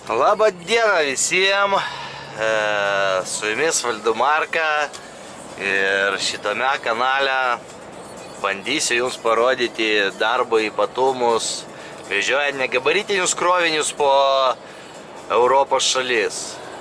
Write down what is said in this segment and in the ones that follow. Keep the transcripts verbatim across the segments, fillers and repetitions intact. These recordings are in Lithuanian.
Labą dieną visiems, e, su jumis Valdumarka ir šitame kanale bandysiu jums parodyti darbo ypatumus, vežiojant negabaritinius krovinius po Europos šalis.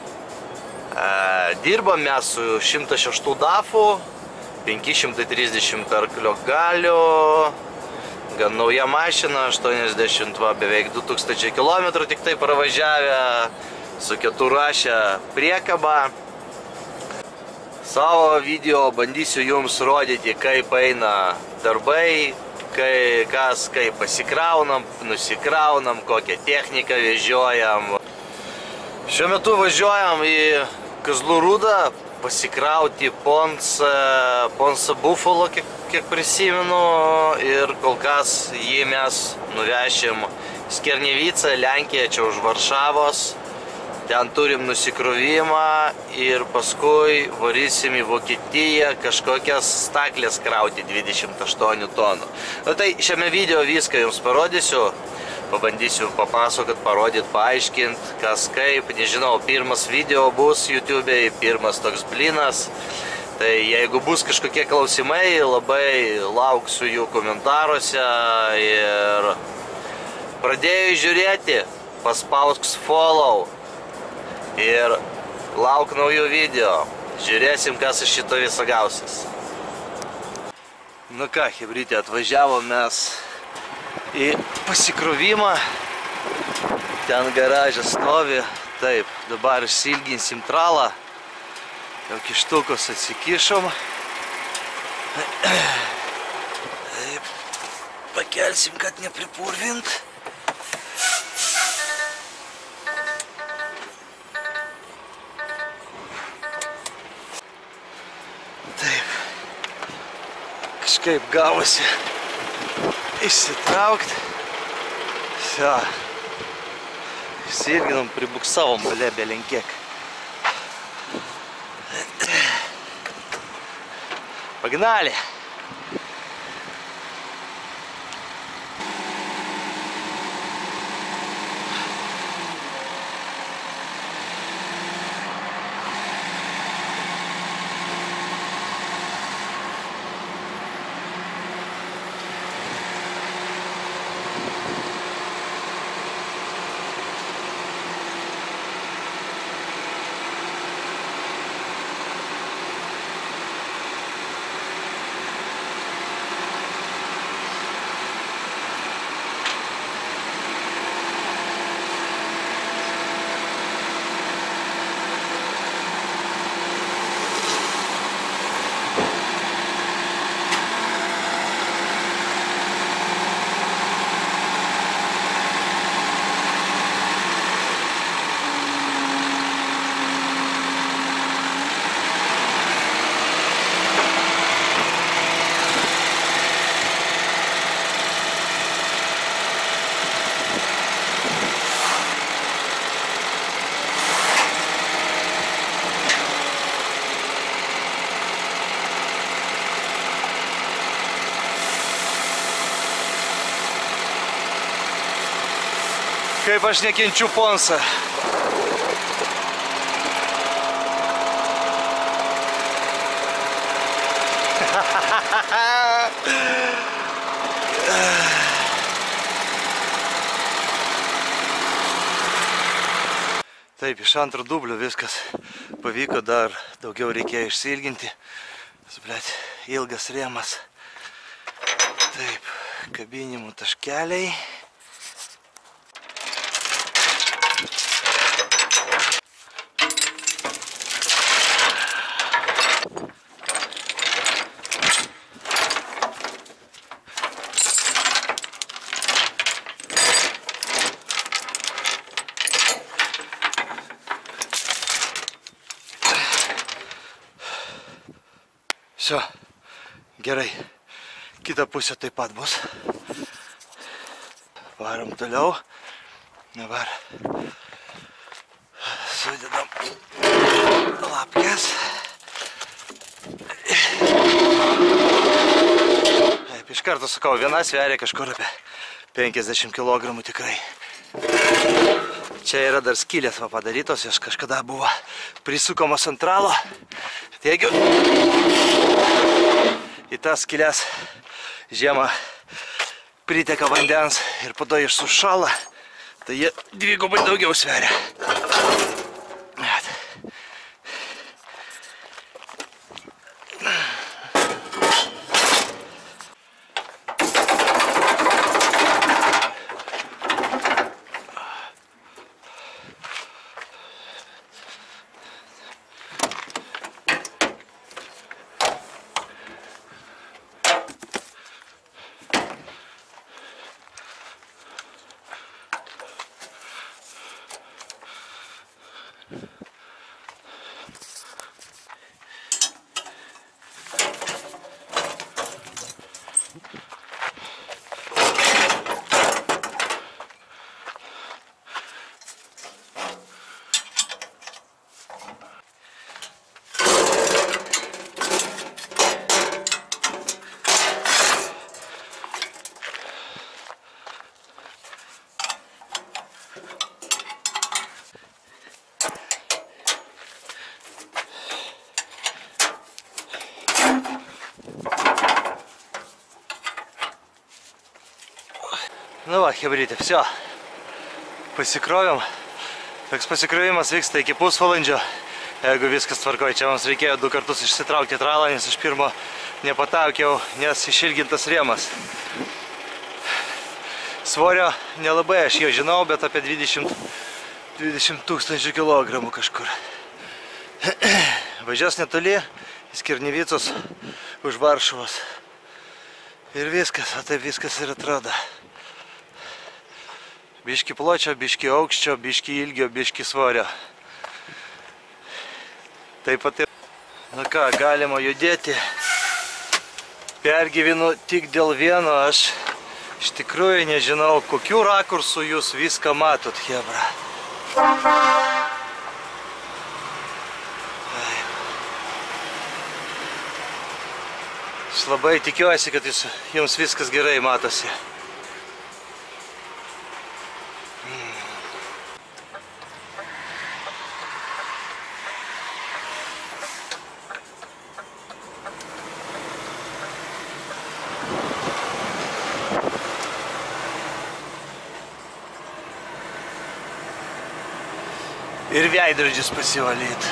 E, dirbam mes su šimtas šeši dafu, penki šimtai trisdešimt arklio galių. Gan nauja mašina, aštuoniasdešimt, va, beveik du tūkstančiai kilometrų tik tai pravažiavę, su keturašia priekaba. Savo video bandysiu jums rodyti, kaip eina darbai, kai, kas, kaip pasikraunam, nusikraunam, kokią techniką vežiojam. Šiuo metu važiuojam į Kazlų Rūdą pasikrauti Ponsą, Ponsą Buffalo, kiek, kiek prisimenu, ir kol kas jį mes nuvešim Skernevicą, Lenkiją, čia už Varšavos. Ten turim nusikrovimą ir paskui varysim į Vokietiją kažkokias staklės krauti dvidešimt aštuonių tonų. Nu, tai šiame video viską jums parodysiu. Pabandysiu papasakot, parodyt, paaiškint, kas kaip. Nežinau, pirmas video bus YouTube'e, pirmas toks blinas. Tai jeigu bus kažkokie klausimai, labai lauksiu jų komentaruose. Ir pradėjau žiūrėti, paspausk follow. Ir lauk naujų video. Žiūrėsim, kas iš šito viso gausis. Nu ką, chebrytė, atvažiavom mes į pasikrovimą. Ten garažas stovi. Taip, dabar išsilginsim tralą. Jau kištukus atsikišom. Taip, pakelsim, kad nepripurvint. Taip, kažkaip gavosi išsitraukt. Все. Išsilginom, pribuksavom, bale, belenkiek. Погнали! Kaip aš nekenčiu Ponsą. Taip, iš antro dublio viskas pavyko, dar daugiau reikėjo išsiilginti. Blet, ilgas rėmas. Taip, kabinimų taškeliai. Все, gerai, kita pusė taip pat bus. Varom toliau. Dabar sudedam lapkes. Taip, iš karto sakau, viena sveria kažkur apie penkiasdešimt kilogramų tikrai. Čia yra dar skylės va padarytos, jos kažkada buvo prisukamos ant ralo. Jeigu į tas skylės žiemą priteka vandens ir po to išsušala, tai jie dvigubai daugiau sveria. Nu va, chebrytė, все. Pasikrovėm. Toks pasikrovimas vyksta iki pusvalandžio. Jeigu viskas tvarkoja, čia mums reikėjo du kartus išsitraukti tralą, nes iš pirmo nepataukiau, nes išilgintas rėmas. Svorio nelabai aš jo žinau, bet apie dvidešimt tūkstančių kilogramų kažkur. Važiuos netoli, į Skirnevicus už Varšuvos. Ir viskas, o taip viskas ir atrodo. Biški pločio, biški aukščio, biški ilgio, biški svorio. Taip pat ir... Na ką, galima judėti. Pergyvenu tik dėl vieno, aš iš tikrųjų nežinau, kokių rakursų jūs viską matot, chebra. Aš labai tikiuosi, kad jūs, jums viskas gerai matosi. Ir veidrodžius pasivalyt.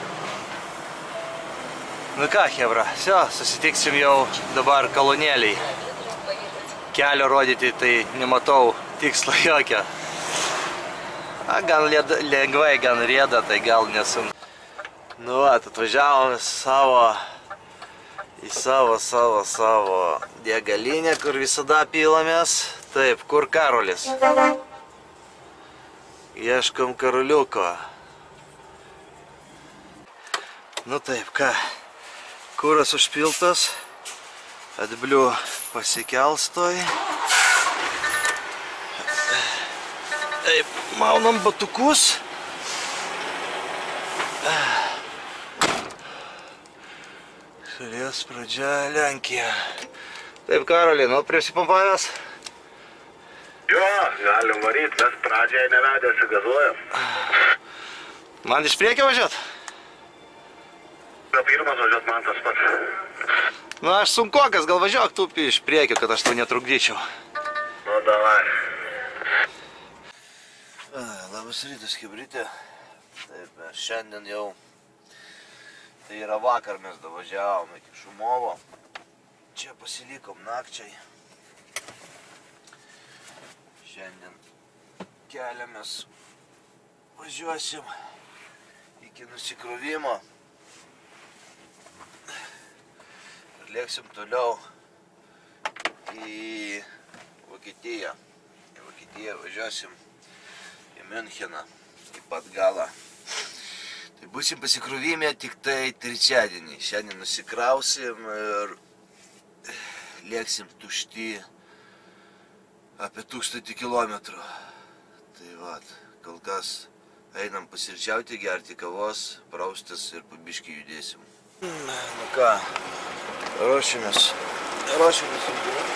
Nu ką, chebra, все, susitiksim jau dabar kolonėliai. Kelio rodyti, tai nematau tikslo jokio. A, gan lengvai, gan rieda, tai gal nesun. Nu va, atvažiavom savo, į savo, savo, savo degalinę, kur visada pilamės. Taip, kur Karolis? Ieškom Karoliuko. Nu taip, ką, kuras užpiltas, atbliu pasikelstoj. Taip, maunam batukus. Šalies pradžia Lenkija. Taip, Karoli, nu prisipumpavęs? Jo, galim varyt, mes pradžiai nevedėsi gazuojam. Man iš priekio važiuot? Gal pirmas važiuot man tas pats. Nu, aš sunkokas, gal važiuok tu iš priekio, kad aš tau netrukdyčiau. Nu, davai. Labas rytas, chebrytė. Taip, šiandien jau, tai yra vakar mes davažiavom iki Šumovo. Čia pasilikom nakčiai. Šiandien keliamės, važiuosim iki nusikrovimo ir lėksim toliau į Vokietiją. Į Vokietiją važiuosim į Müncheną, į pat galą. Tai būsim pasikrovime tik tai trečiadienį. Šiandien nusikrausim ir lėksim tušti apie tūkstantį kilometrų. Tai vat, kol kas einam pasirčiauti, gerti kavos, praustis ir pabiškį judėsim. Nu ką, ruošimės. Ruošimės.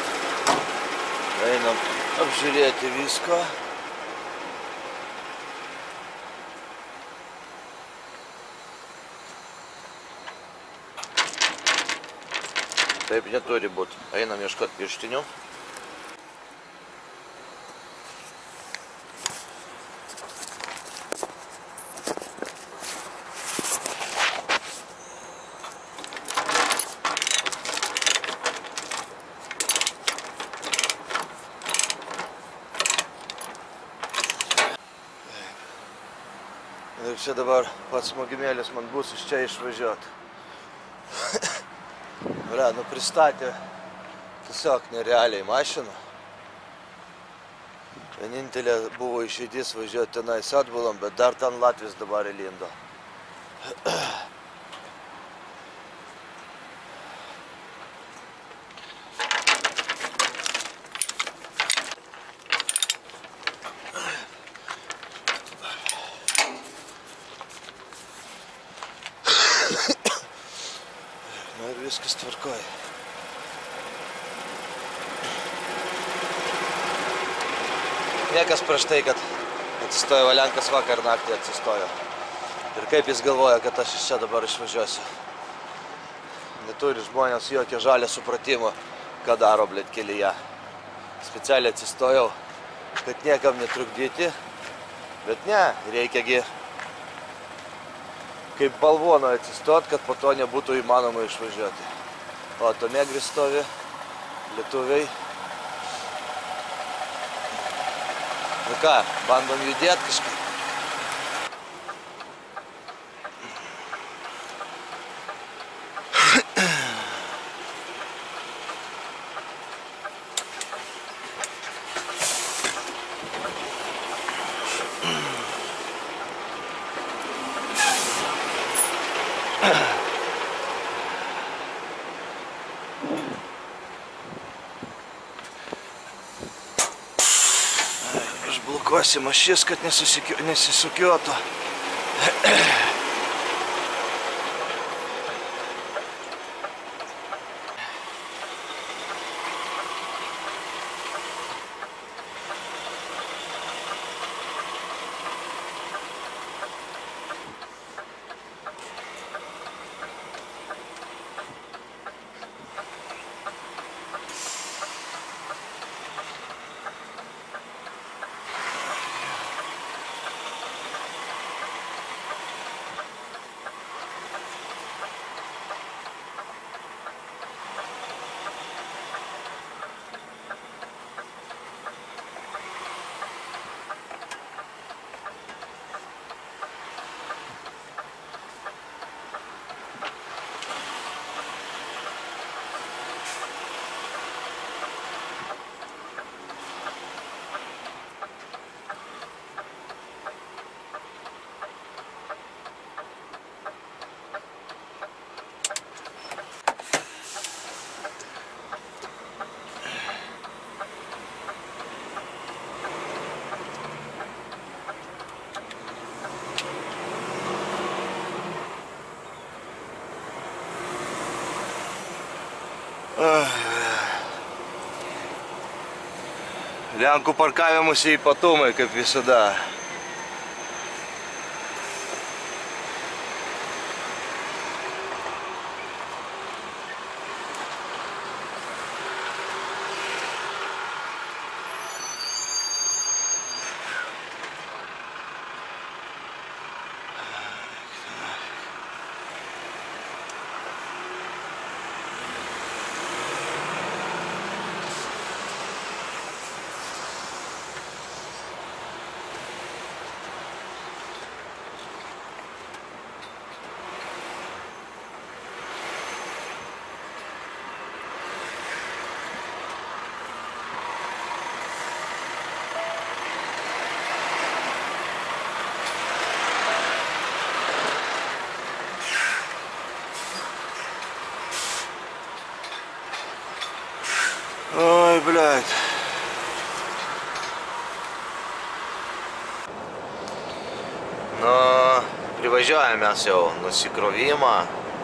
Einam apžiūrėti visko. Taip neturi būti. Einam ieškoti pirštinių. Ir čia dabar pats smogimėlis man bus iš čia išvažiuoti. Ble, nu pristatė tiesiog nerealiai mašiną. Vienintelė buvo išeidys važiuoti tenais atbulam, bet dar ten Latvis dabar įlindo. Nu ir viskas tvarkoj. Niekas prieš tai, kad atsistojo Valenkas vakar naktį atsistojo. Ir kaip jis galvoja, kad aš iš čia dabar išvažiuosiu. Neturi žmonės jokio žalio supratimo, ką daro, blėt, kelyje. Specialiai atsistojau, kad niekam netrukdyti, bet ne, reikiagi kaip balvono atsistot, kad po to nebūtų įmanoma išvažiuoti. O to negris stovi, lietuviai. Nu ką, bandom judėti kažkaip. Išblokuosim ašis, kad nesisukiotų. Lenkų parkavimuose ypatumai, kaip visada. Ой, блядь. Nu, privažiuojame mes jau nusikrovimą.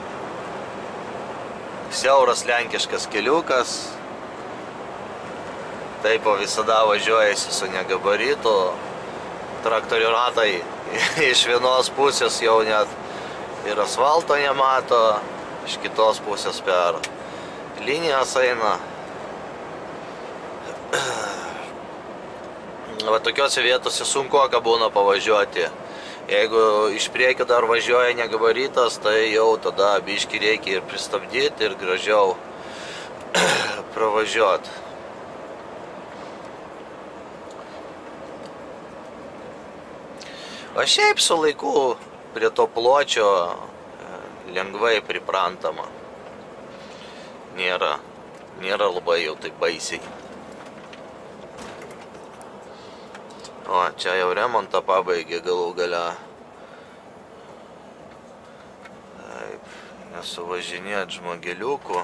Siauras lenkiškas keliukas. Taip visada važiuojasi su negabaritu. Traktorių ratai iš vienos pusės jau net ir asfalto nemato, iš kitos pusės per linijos eina. Va tokiose vietose sunkoka būna pavažiuoti. Jeigu iš priekio dar važiuoja negabaritas, tai jau tada biškį reikia ir pristabdyti ir gražiau pravažiuoti. O šiaip su laiku prie to pločio lengvai priprantama. Nėra, nėra labai jau taip baisiai. O, čia jau remontą pabaigė galų gale. Taip, nesuvažinėt žmogeliukų.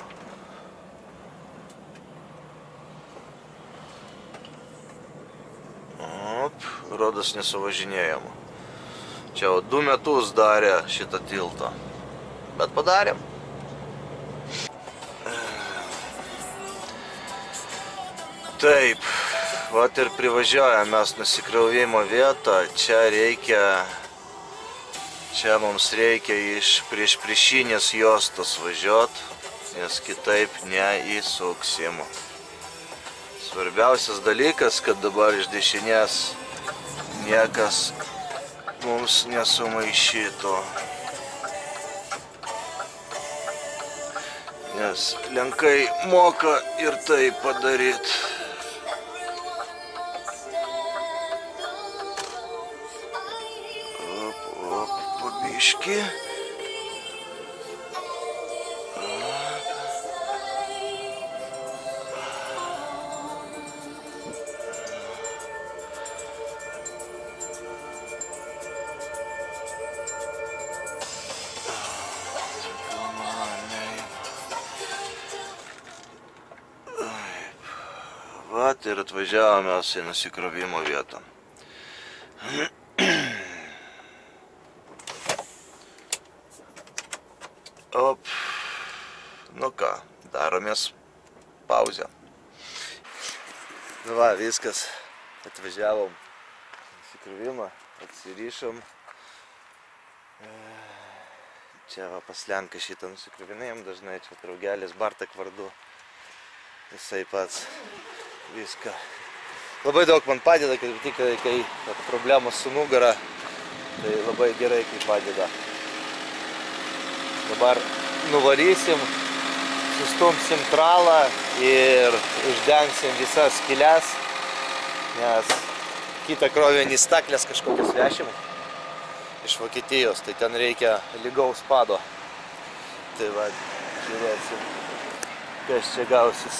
Op, rodos nesuvažinėjom. Čia jau du metus darė šitą tiltą. Bet padarėm. Taip, vat ir privažiuojame mes nusikrovimo vietą. Čia reikia, čia mums reikia iš prieš priešinės juostos važiuot, nes kitaip neįsuksim. Svarbiausias dalykas, kad dabar iš dešinės niekas mums nesumaišytų. Nes lenkai moka ir tai padaryti. Op, op, pabiški. Vat ir atvažiavome į nusikrovimo vietą. Op. Nu ką, daromės pauzę. Nu va, viskas. Atvažiavom nusikrovimą, atsiryšom. Čia va pas Lenką šitą nusikrovinėjom dažnai, čia draugelis Bartak vardu. Jisai pats viską. Labai daug man padeda, kad tik kai problemos su nugara, tai labai gerai kai padeda. Dabar nuvarysim, sustumsim tralą ir uždengsim visas skyles, nes kitą krovinį staklės kažkokias vešim iš Vokietijos, tai ten reikia lygaus pado. Tai va, žiūrėsim, kas čia gausis.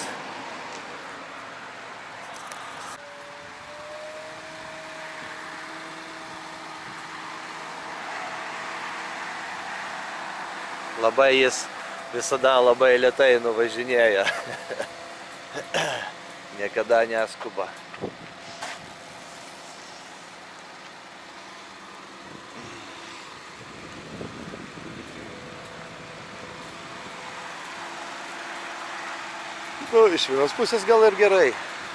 Labai jis visada labai lėtai nuvažinėja. Niekada neskuba. Nu, iš vienos pusės gal ir gerai.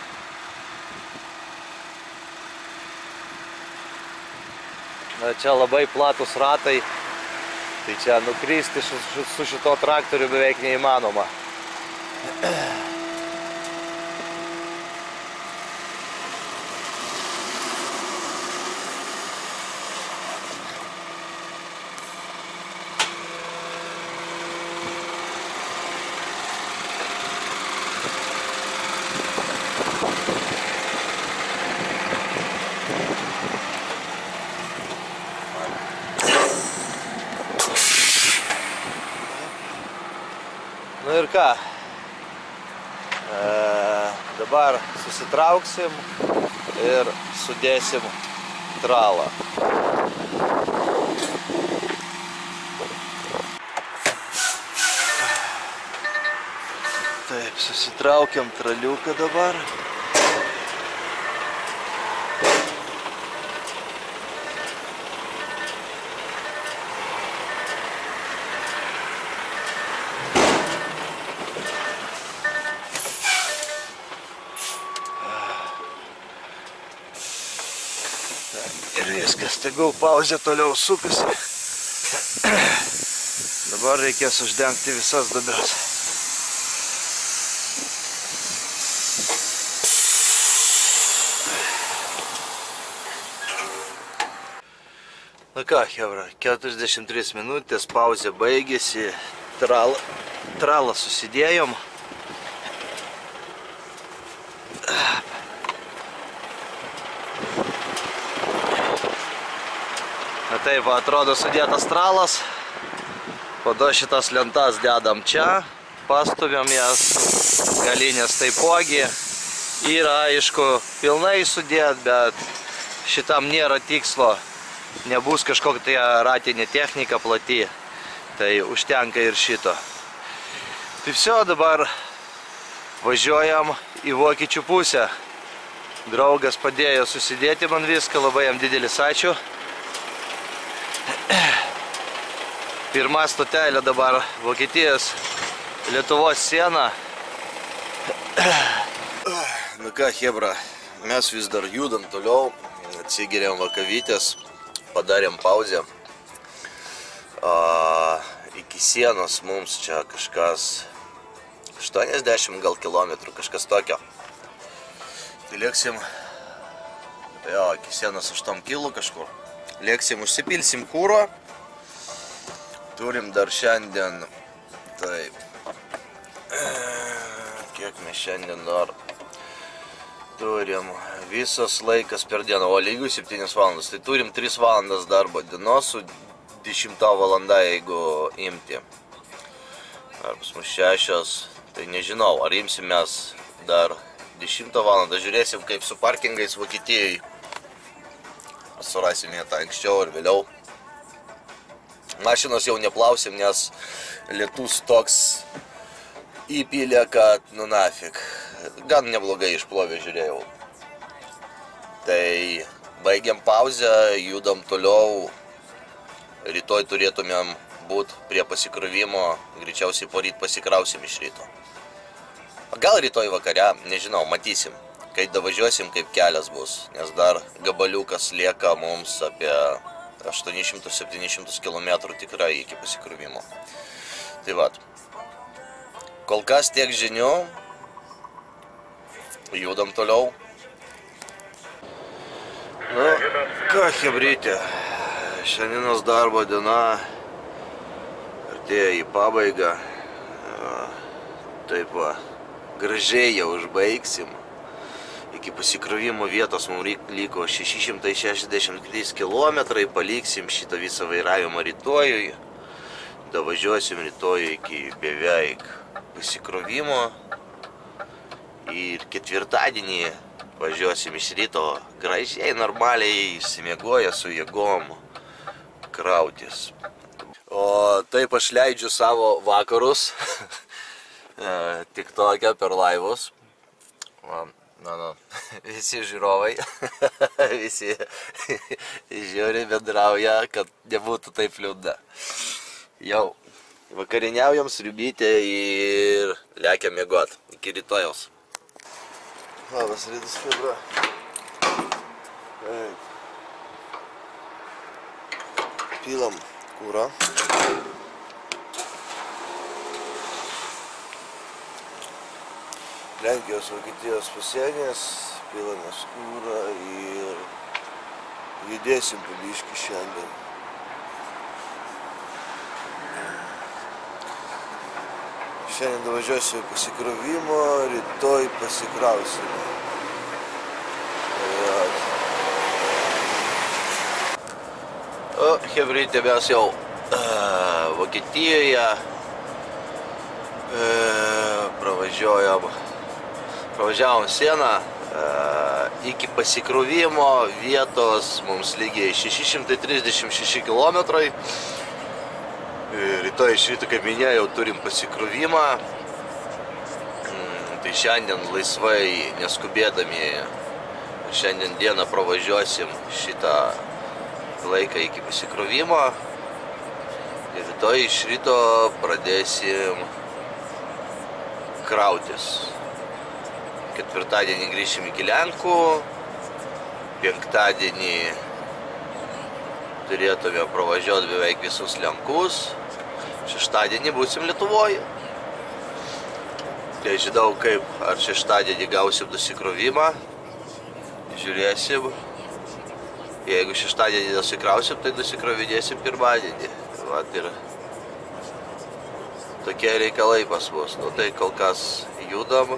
Na, čia labai platus ratai. Tai čia nukristi su šito traktoriu beveik neįmanoma. Nu ir ką, e, dabar susitrauksim ir sudėsim tralą. Taip, susitraukiam traliuką dabar. Ir viskas, tegul pauzė toliau sukasi. Dabar reikės uždengti visas duobes. Nu ką, chebra, keturiasdešimt trys minutės, pauzė baigėsi, tralą, tralą susidėjom. Na taip, va, atrodo sudėtas tralas, po to šitas lentas dedam čia, pastumėm jas, galinės taipogi, yra aišku pilnai sudėt, bet šitam nėra tikslo. Nebus kažkokia tai ratinė technika plati, tai užtenka ir šito. Tai viso, dabar važiuojam į vokiečių pusę. Draugas padėjo susidėti man viską, labai jam didelis ačiū. Pirma stotelė dabar Vokietijos Lietuvos siena. Nu ką, chebra, mes vis dar judam toliau, atsigeriam vakavytės. Padarėm pauzę. A, iki sienos mums čia kažkas aštuoniasdešimt gal kilometrų, kažkas tokio. Tai lėksim, jo, iki sienos aštuoni kilų kažkur. Lėksim, užsipilsim kūro. Turim dar šiandien, taip, kiek mes šiandien dar turim, visas laikas per dieną, o lygiai septynios valandas. Tai turim tris valandas darbo dienos su dešimta valanda, jeigu imti. Ar pas mus šešios, tai nežinau, ar imsim mes dar dešimtą valandą. Žiūrėsim, kaip su parkingais Vokietijai. Surasim vietą anksčiau ir vėliau. Mašinos jau neplausim, nes lietus toks įpylė, kad nu nafik. Gan neblogai išplovė, žiūrėjau. Tai baigiam pauzę, judam toliau. Rytoj turėtumėm būti prie pasikrovimo, greičiausiai poryt pasikrausim iš ryto. Gal rytoj vakare, nežinau, matysim, kai davažiuosim, kaip kelias bus, nes dar gabaliukas lieka mums apie aštuonis šimtus septynis šimtus kilometrų tikrai iki pasikrovimo. Tai vat. Kol kas tiek žinių, judam toliau. Nu, ką, chebrytė, šiandienos darbo diena artėja į pabaigą. Taip va, gražiai jau užbaigsim. Iki pasikrovimo vietos mums liko šeši šimtai šešiasdešimt trys kilometrai, paliksim šitą visą vairavimą rytojui. Davažiuosim rytojui iki beveik pasikrovimo ir ketvirtadienį važiuosim iš ryto gražiai, normaliai, išsimiegoję su jėgom krautis. O taip aš leidžiu savo vakarus, tik tokia per laivus. Na, na, visi žiūrovai, visi žiūri, bendrauja, kad nebūtų taip liūdna. Jau vakarieniaujam sriubytę ir lekiam miegot. Iki rytojaus. Labas rytas, chebra. Pilam kūrą. Lenkijos, Vokietijos pasienis, pilamės kūrą ir judėsim po biškį šiandien. Šiandien davažiuosiu pasikrovimo, rytoj pasikrausime. O, chebrytė, mes jau uh, Vokietijoje uh, pravažiuojam, pravažiavom sieną, uh, iki pasikrovimo vietos mums lygiai šeši šimtai trisdešimt šeši kilometrai. Rytoj iš ryto, kaip minėjau, turim pasikrovimą. Tai šiandien laisvai, neskubėdami, šiandien dieną pravažiuosim šitą laiką iki pasikrovimo. Ir rytoj iš ryto pradėsim krautis. Ketvirtadienį grįšim iki Lenkų. Penktadienį turėtume pravažiuoti beveik visus Lenkus. Šeštadienį būsim Lietuvoje. Tai žinau, kaip ar šeštadienį gausim nusikrovimą. Žiūrėsim. Jeigu šeštadienį nusikrausim, tai nusikrovinėsim pirmadienį. Vat ir tokie reikalai pas mus. Nu tai kol kas judam.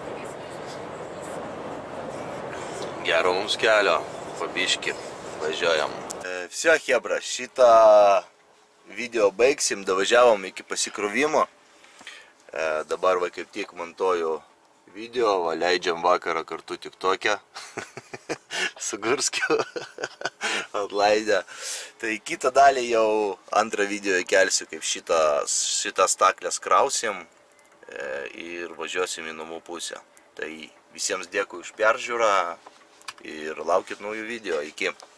Gero mums kelio. Pabiški. Važiuojam. Все, chebra, šitą video baigsim. Davažiavom iki pasikrovimo. Dabar va kaip tik montuoju video, va leidžiam vakarą kartu tik tokią. Su Gurskiu atlaidę. Tai kitą dalį jau antrą video įkelsiu, kaip šitas, šitas staklės krausim ir važiuosim į namų pusę. Tai visiems dėkui už peržiūrą ir laukit naujų video. Iki.